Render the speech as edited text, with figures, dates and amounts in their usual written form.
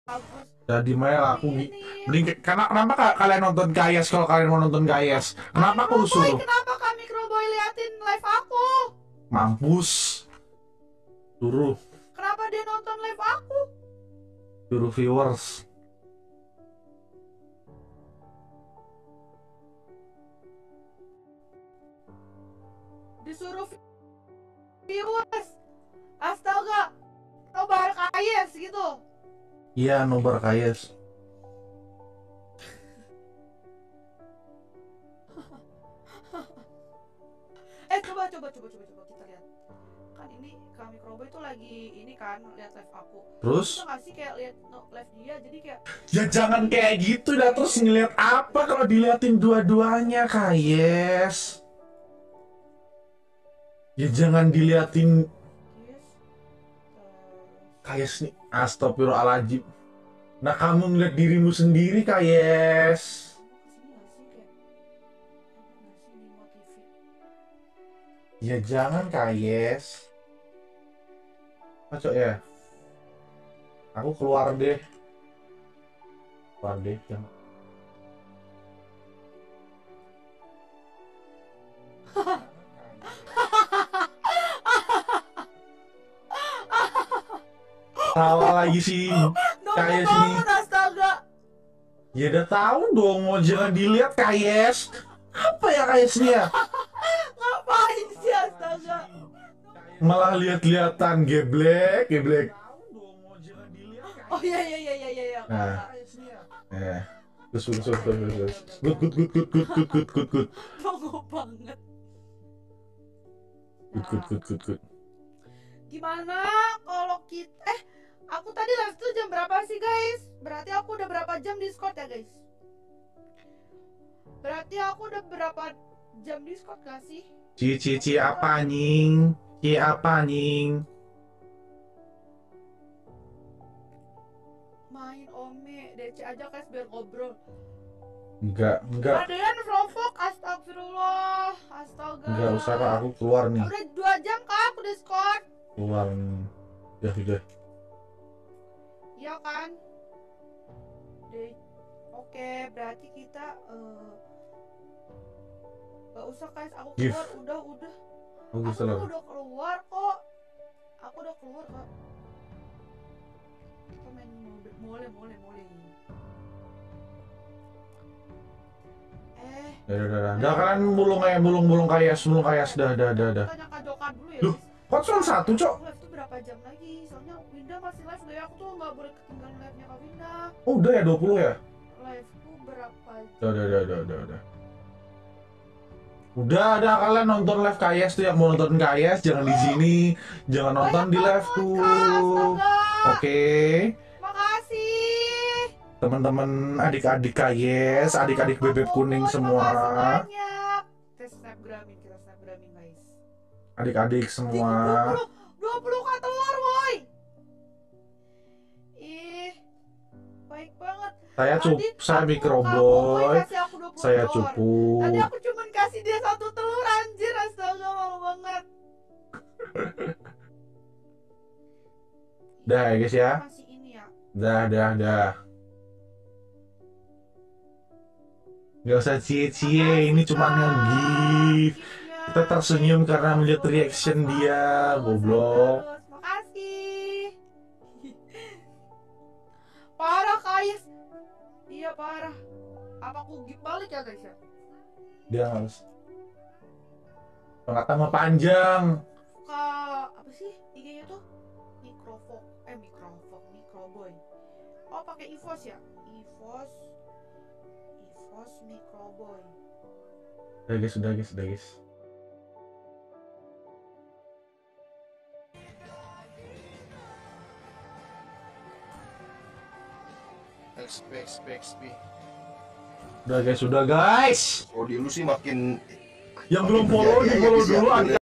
bagus. Jadi Mel aku Ini. mending karena kenapa kalian nonton KS kalau kalian mau nonton KS? Kenapa aku Boy, suruh? kenapa kami Boy liatin live aku? Mampus. Suruh Kenapa dia nonton live aku? suruh viewers. Disuruh viewers. Astaga. Nobar KS gitu. Iya, nobar KS. Coba kita lihat. Kan ini kami Boy itu lagi ini kan lihat live aku. Terus? Bisa nggak sih kayak lihat live dia jadi kayak Ya jangan kayak gitu dah, terus ngeliat apa kalau diliatin dua-duanya, KS? Ya jangan diliatin yes. KS nih, astagfirullahaladzim. Nah kamu ngeliat dirimu sendiri, KS. Ya jangan, KS. Macok ya. Aku keluar deh. Keluar deh, jangan. Tawa lagi sih, KS nih. Astaga. Ya udah tahu dong, mau jangan dilihat, KS. Apa ya KS-nya? Ngapain sih astaga? Malah lihat-lihatan, geblek. Oh iya. Nah, terus. Good. Bonggo banget. Good. Gimana kalau kita aku tadi live tuh jam berapa sih guys? Berarti aku udah berapa jam Discord ya guys? Berarti aku udah berapa jam Discord gak sih? Ci apa anjing? Main Ome, DC aja guys biar ngobrol. Enggak. Adean Provok, astagfirullah. Astaga. Enggak usah, Kak, aku keluar nih. Udah 2 jam kak aku Discord. Keluar nih. Ya sudah. Iya kan? Oke, berarti kita gak usah guys, aku keluar. Udah. Bagus Aku lah. udah keluar kok. Aku udah keluar kak. Kita main boleh. Dah kalian bulung KS dah. Tanya Kak Joka dulu ya. Duh, kok cuma 1, Cok? Live tuh berapa jam lagi? Soalnya Winda masih live deh. Aku tuh nggak boleh ketinggalan live-nya Kak Winda. Oh, udah ya 20 ya? Live tuh berapa jam? Udah. Udah kalian nonton live KS tuh, yang mau nonton KS jangan di sini, jangan nonton di live tuh. Oke. Makasih. Teman-teman adik-adik KS, adik-adik bebek kuning semua. Banyak. Kita snapgramin guys. Adik-adik semua. 20 kak telur boy. Ih, baik banget. Saya microboy. Saya cupu. Tadi aku cuma kasih dia 1 telur, anjir, astaga, mau banget. Dah ya guys ya. Masih ini ya. Dah. Gak usah cie-cie, ini cuma nge-gift. Kita tersenyum karena melihat reaction dia, goblok. Makasih. Parah guys. Iya parah. Apa aku gift balik ya guys ya? Dia harus. Pengatama panjang. Apa sih IG-nya tuh? Microboy. Oh pakai EVOS ya? EVOS Microboy. Udah guys. XP. Udah guys. Oh, di lu sih makin Yang belum follow, di follow dulu.